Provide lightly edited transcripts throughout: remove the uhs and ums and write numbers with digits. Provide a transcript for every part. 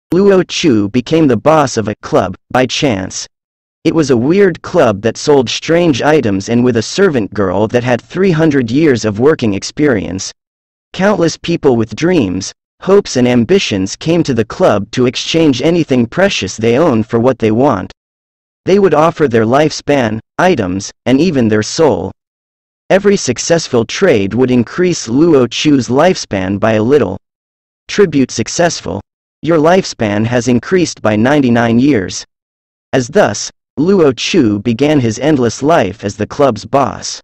Luo Chu became the boss of a club, by chance. It was a weird club that sold strange items and with a servant girl that had 300 years of working experience. Countless people with dreams, hopes and ambitions came to the club to exchange anything precious they own for what they want. They would offer their lifespan, items, and even their soul. Every successful trade would increase Luo Chu's lifespan by a little. Tribute successful. Your lifespan has increased by 99 years. As thus, Luo Chu began his endless life as the club's boss.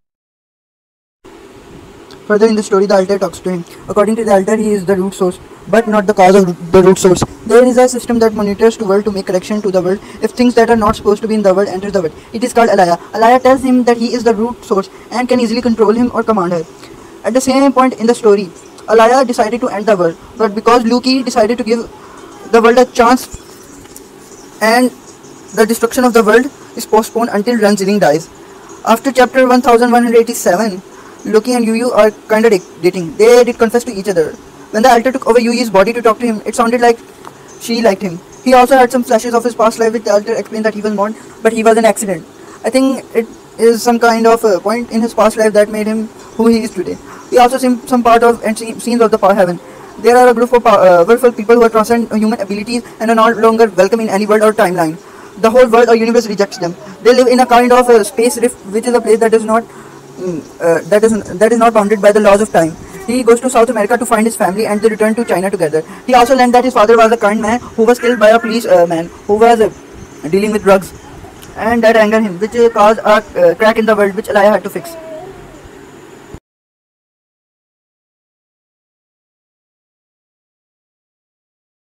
Further in the story, the altar talks to him. According to the altar, he is the root source, but not the cause of the root source. There is a system that monitors the world to make correction to the world if things that are not supposed to be in the world enter the world. It is called Alaya. Alaya tells him that he is the root source and can easily control him or command her. At the same point in the story, Alaya decided to end the world, but because Liu Qi decided to give the world a chance, and the destruction of the world is postponed until Ren Zilin dies. After chapter 1187, Loki and Yu Yu are kinda dating. They did confess to each other. When the altar took over Yu Yu's body to talk to him, it sounded like she liked him. He also had some flashes of his past life which the altar explained that he was born, but he was an accident. I think it is some kind of a point in his past life that made him who he is today. He also seen some part of and scenes of the Power Heaven. There are a group of powerful people who are transcend human abilities and are no longer welcome in any world or timeline. The whole world or universe rejects them. They live in a kind of space rift, which is a place that is not bounded by the laws of time. He goes to South America to find his family and they return to China together. He also learned that his father was a kind man who was killed by a police man who was dealing with drugs, and that angered him, which caused a crack in the world which Alaya had to fix.